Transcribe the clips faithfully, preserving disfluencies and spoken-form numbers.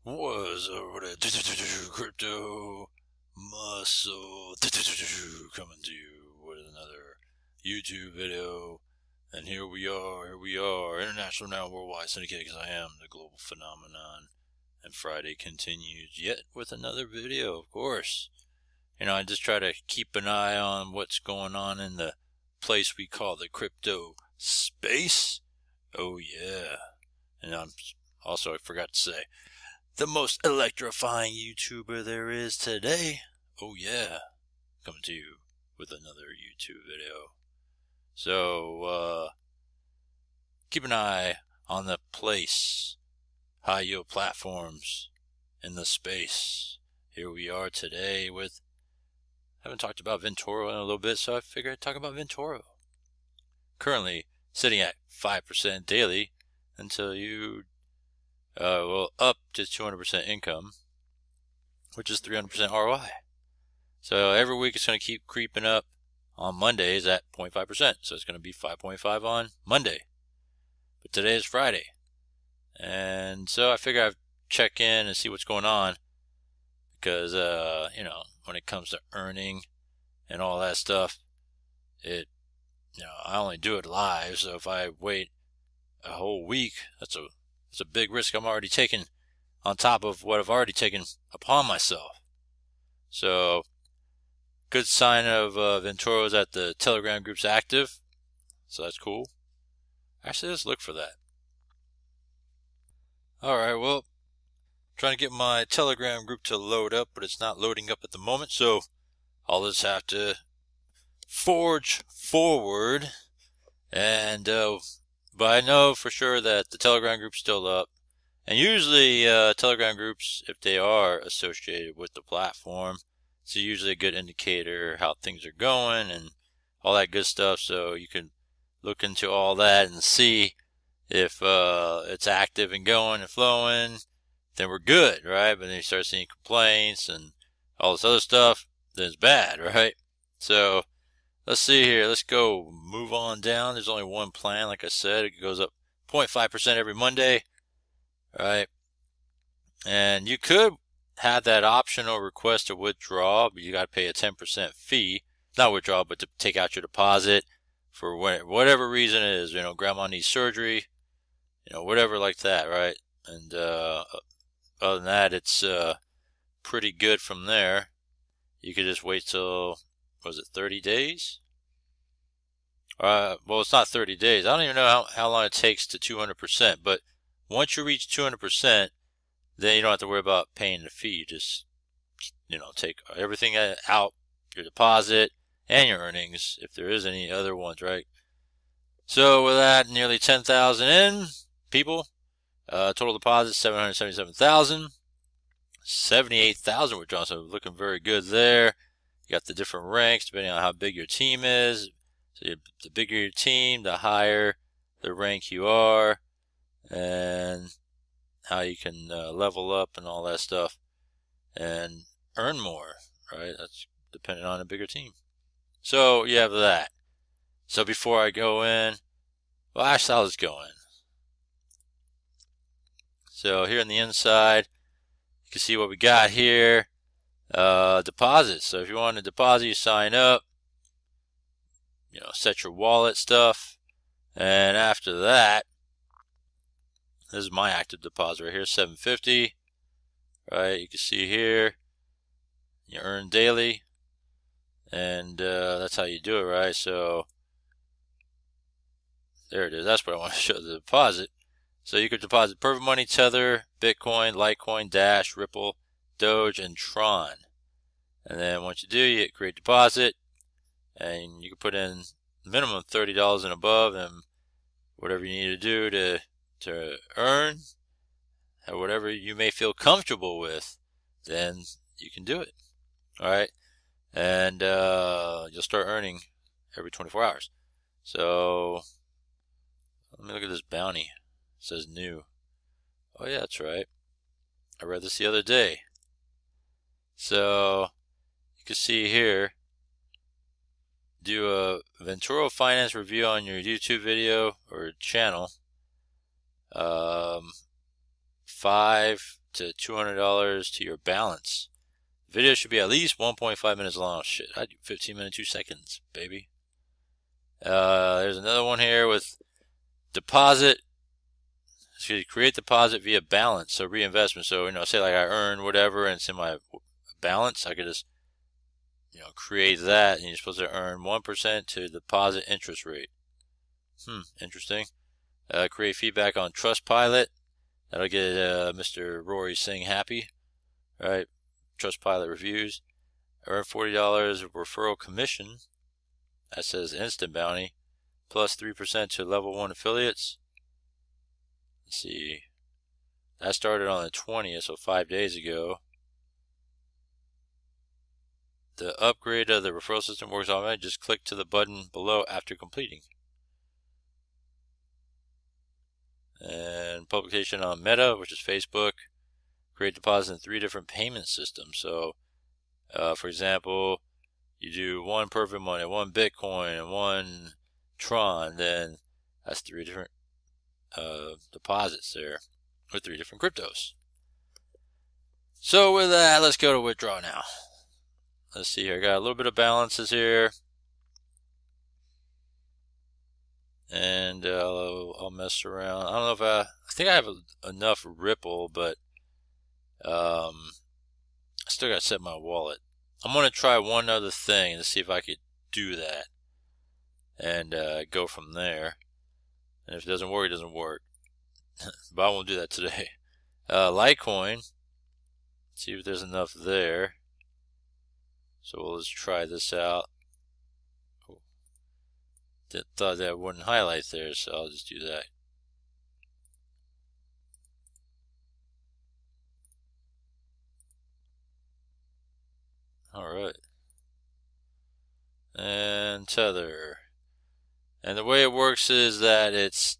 Was over there, crypto muscle coming to you with another YouTube video. And here we are, here we are, international now, worldwide syndicated, because I am the global phenomenon. And Friday continues yet with another video, of course. You know, I just try to keep an eye on what's going on in the place we call the crypto space. Oh yeah. And I'm also, I forgot to say, the most electrifying YouTuber there is today. Oh yeah. Coming to you with another YouTube video. So, uh, keep an eye on the place, high yield platforms in the space. Here we are today with, I haven't talked about Ventouro in a little bit, so I figured I'd talk about Ventouro. Currently sitting at five percent daily until you, uh, well, up to two hundred percent income, which is three hundred percent R O I. So every week it's going to keep creeping up. On Mondays at zero point five percent, so it's going to be five point five on Monday. But today is Friday, and so I figure I'd check in and see what's going on, because uh, you know, when it comes to earning and all that stuff, it, you know, I only do it live. So if I wait a whole week, that's a that's a big risk I'm already taking on top of what I've already taken upon myself. So. Good sign of uh, Ventouro is that the Telegram group's active, so that's cool. Actually, let's look for that. Alright, well, trying to get my Telegram group to load up, but it's not loading up at the moment, so I'll just have to forge forward. And, uh, but I know for sure that the Telegram group's still up. And usually, uh, Telegram groups, if they are associated with the platform, it's usually a good indicator how things are going and all that good stuff. So you can look into all that and see if uh, it's active and going and flowing, then we're good, right? But then you start seeing complaints and all this other stuff, then it's bad, right? So let's see here. Let's go move on down. There's only one plan, like I said. It goes up zero point five percent every Monday, right? And you could have that optional request to withdraw, but you got to pay a ten percent fee. Not withdraw, but to take out your deposit for whatever reason it is. You know, grandma needs surgery, you know, whatever like that, right? And uh, other than that, it's uh, pretty good from there. You could just wait till, was it thirty days? Uh, well, it's not thirty days. I don't even know how, how long it takes to two hundred percent, but once you reach two hundred percent, then you don't have to worry about paying the fee. You just, you know, take everything out, your deposit and your earnings, if there is any other ones, right? So with that, nearly ten thousand in, people, uh, total deposit seven hundred seventy-seven thousand, seventy-eight thousand withdrawn, so looking very good there. You got the different ranks depending on how big your team is. So you, the bigger your team, the higher the rank you are, and how you can uh, level up and all that stuff and earn more, right? That's dependent on a bigger team. So you have that. So before I go in, well, actually I'll just go in. So here on the inside, you can see what we got here. Uh, deposits. So if you want to deposit, you sign up. You know, set your wallet stuff. And after that, this is my active deposit right here, seven fifty. Right, you can see here, you earn daily, and uh, that's how you do it, right? So there it is. That's what I want to show, the deposit. So you could deposit Perfect Money, Tether, Bitcoin, Litecoin, Dash, Ripple, Doge, and Tron. And then once you do, you hit create deposit, and you can put in minimum thirty dollars and above, and whatever you need to do to to earn, or whatever you may feel comfortable with, then you can do it. Alright? And uh, you'll start earning every twenty-four hours. So, let me look at this bounty. It says new. Oh yeah, that's right. I read this the other day. So, you can see here, do a Ventouro Finance review on your YouTube video or channel. Um, five to two hundred dollars to your balance. Video should be at least one point five minutes long. Shit, I do fifteen minutes, two seconds, baby. Uh, there's another one here with deposit. So you create deposit via balance, so reinvestment. So, you know, say like I earn whatever and it's in my balance, I could just, you know, create that, and you're supposed to earn one percent to deposit interest rate. Hmm, interesting. Uh, create feedback on Trustpilot. That'll get uh, Mister Rory Singh happy. Right? Trustpilot reviews. Earn forty dollars of referral commission. That says instant bounty. Plus three percent to level one affiliates. Let's see. That started on the twentieth, so five days ago. The upgrade of the referral system works automatically. Just click to the button below after completing. And publication on Meta, which is Facebook. Create deposit in three different payment systems. So, uh, for example, you do one Perfect Money, one Bitcoin, and one Tron. Then that's three different uh, deposits there with three different cryptos. So with that, let's go to withdraw now. Let's see here. I got a little bit of balances here. And uh, I'll, I'll mess around. I don't know if I, I think I have a, enough Ripple, but um, I still got to set my wallet. I'm going to try one other thing to see if I could do that and uh, go from there. And if it doesn't work, it doesn't work. But I won't do that today. Uh, Litecoin. See if there's enough there. So we'll just try this out. Thought that wouldn't highlight there, so I'll just do that. Alright. And Tether. And the way it works is that it's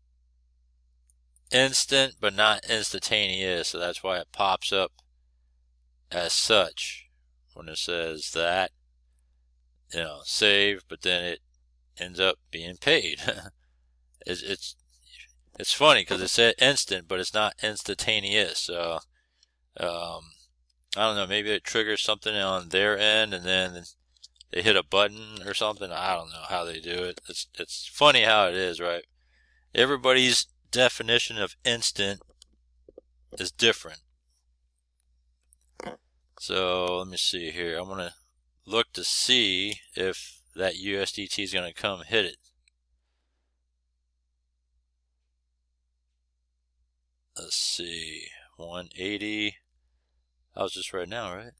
instant but not instantaneous, so that's why it pops up as such when it says that, you know, save, but then it ends up being paid. it's, it's it's funny because it said instant, but it's not instantaneous. So um, I don't know. Maybe it triggers something on their end, and then they hit a button or something. I don't know how they do it. It's it's funny how it is, right? Everybody's definition of instant is different. So let me see here. I'm gonna look to see if that U S D T is going to come hit it. Let's see. one eighty. That was just right now, right?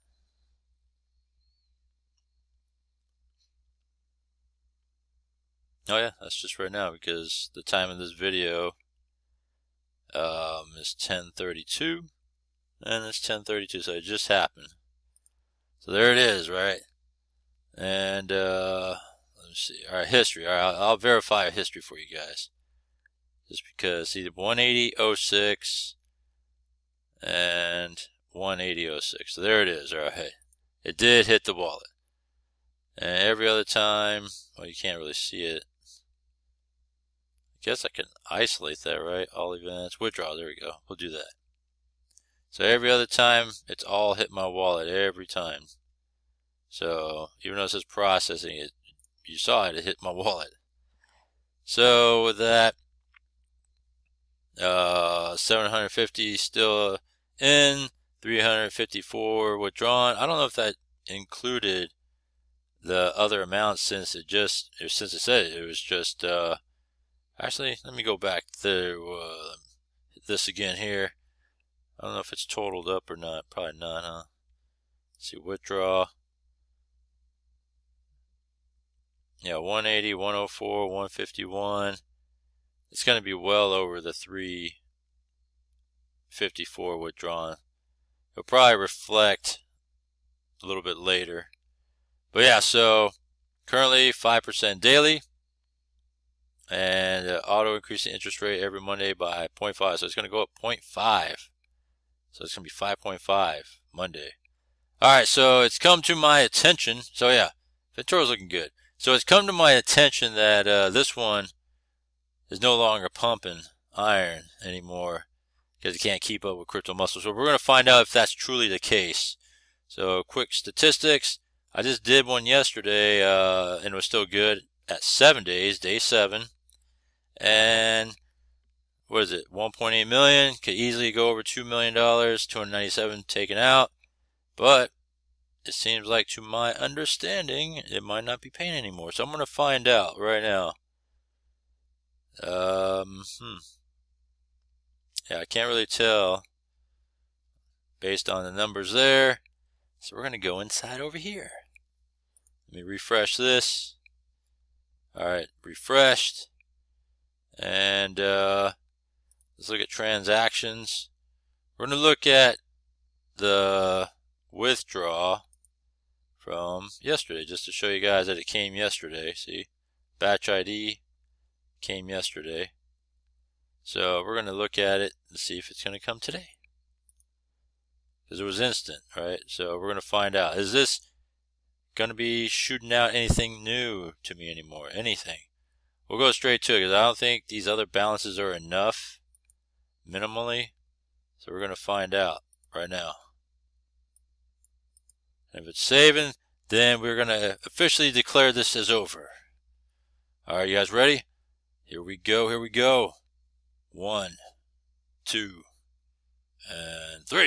Oh yeah, that's just right now because the time of this video um, is ten thirty-two. And it's ten thirty-two, so it just happened. So there it is, right? And uh, let me see. All right, history. All right, I'll, I'll verify a history for you guys. Just because, see, one eighty oh six and one eighty oh six. So there it is. All right, it did hit the wallet. And every other time, well, you can't really see it. I guess I can isolate that, right? All events, withdraw. There we go. We'll do that. So every other time, it's all hit my wallet every time. So even though it says processing, it you saw it, it hit my wallet. So with that, uh, seven hundred fifty still in, three hundred fifty-four withdrawn. I don't know if that included the other amounts since it just since it said it, it was just. Uh, actually, let me go back to uh, this again here. I don't know if it's totaled up or not. Probably not, huh? Let's see, withdraw. Yeah, one eighty, one oh four, one fifty-one. It's going to be well over the three fifty-four withdrawn. It'll probably reflect a little bit later. But yeah, so currently five percent daily. And uh, auto increasing interest rate every Monday by zero point five. So it's going to go up zero point five. So it's going to be five point five Monday. Alright, so it's come to my attention. So yeah, Ventouro's looking good. So it's come to my attention that uh, this one is no longer pumping iron anymore. because you can't keep up with crypto muscle. So we're going to find out if that's truly the case. So quick statistics. I just did one yesterday, uh, and it was still good at seven days, day seven. And what is it? one point eight million. Could easily go over two million dollars, two hundred ninety-seven taken out. But it seems like, to my understanding, it might not be paying anymore. So I'm going to find out right now. Um, hmm. Yeah, I can't really tell based on the numbers there. So we're going to go inside over here. Let me refresh this. Alright, refreshed. And uh, let's look at transactions. We're going to look at the withdraw from yesterday, just to show you guys that it came yesterday. See, batch I D came yesterday. So we're going to look at it and see if it's going to come today, because it was instant, right? So we're going to find out, is this going to be shooting out anything new to me anymore? Anything. We'll go straight to it, because I don't think these other balances are enough minimally. So we're going to find out right now. And if it's saving, then we're going to officially declare this as over. Alright, you guys ready? Here we go, here we go. One, two, and three.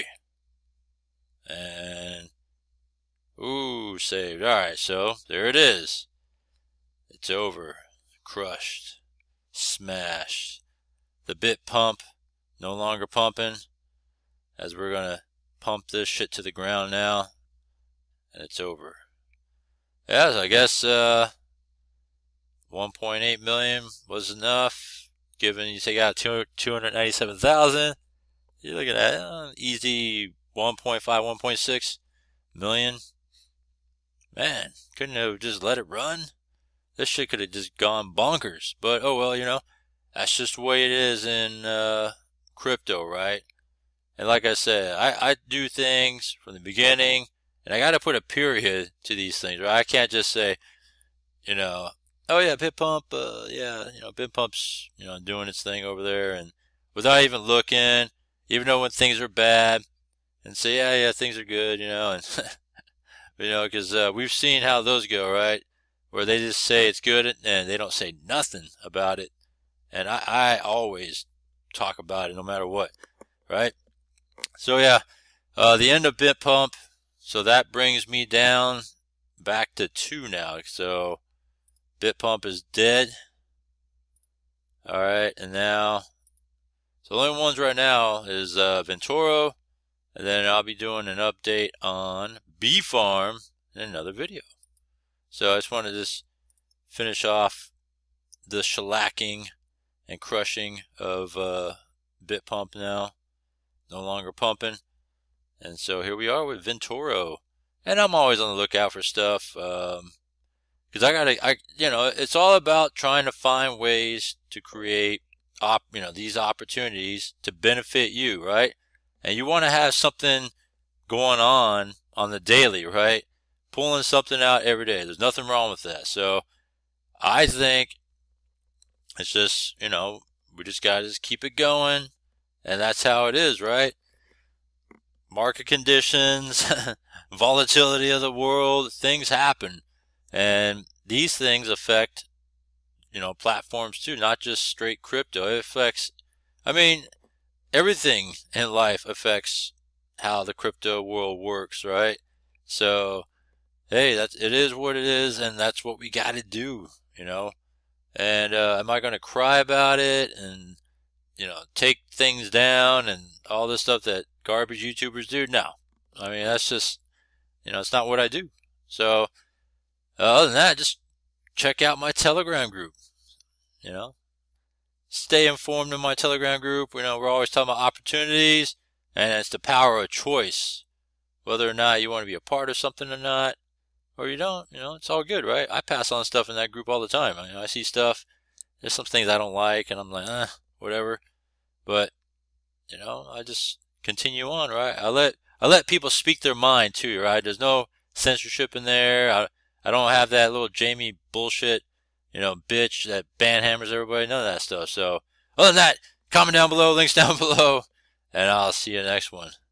And, ooh, saved. Alright, so there it is. It's over. Crushed. Smashed. The BitPump no longer pumping, as we're going to pump this shit to the ground now. And it's over. Yeah, so I guess uh, one point eight million was enough. Given you take out two hundred ninety-seven thousand, you're looking at uh, easy one point five, one point six million. Man, couldn't have just let it run? This shit could have just gone bonkers. But oh well, you know, that's just the way it is in uh, crypto, right? And like I said, I, I do things from the beginning, and I got to put a period to these things, right? I can't just say, you know, oh yeah, BitPump, uh, yeah, you know, BitPump's, you know, doing its thing over there, and without even looking, even though when things are bad, and say, yeah, yeah, things are good, you know, and you know, because uh, we've seen how those go, right? Where they just say it's good, and they don't say nothing about it, and I, I always talk about it no matter what, right? So yeah, uh, the end of BitPump, so that brings me down back to two now, so BitPump is dead. Alright, and now, so the only ones right now is uh, Ventouro, and then I'll be doing an update on B-Farm in another video. So I just want to just finish off the shellacking and crushing of uh, BitPump now. No longer pumping. And so here we are with Ventouro. And I'm always on the lookout for stuff. Um, Because I gotta, I, you know, it's all about trying to find ways to create, op, you know, these opportunities to benefit you, right? And you want to have something going on on the daily, right? Pulling something out every day. There's nothing wrong with that. So I think it's just, you know, we just gotta just keep it going, and that's how it is, right? Market conditions, volatility of the world, things happen. And these things affect, you know, platforms too, not just straight crypto. It affects, I mean, everything in life affects how the crypto world works, right? So, hey, that's, it is what it is, and that's what we got to do, you know? And uh, am I going to cry about it and, you know, take things down and all this stuff that garbage YouTubers do? No. I mean, that's just, you know, it's not what I do. So, Uh, other than that, just check out my Telegram group, you know. Stay informed in my Telegram group. You know, we're always talking about opportunities, and it's the power of choice. Whether or not you want to be a part of something or not, or you don't, you know, it's all good, right? I pass on stuff in that group all the time. I mean, I see stuff, there's some things I don't like, and I'm like, eh, whatever. But, you know, I just continue on, right? I let, I let people speak their mind too, right? There's no censorship in there. I, I don't have that little Jamie bullshit, you know, bitch that ban hammers everybody, none of that stuff. So, other than that, comment down below, links down below, and I'll see you next one.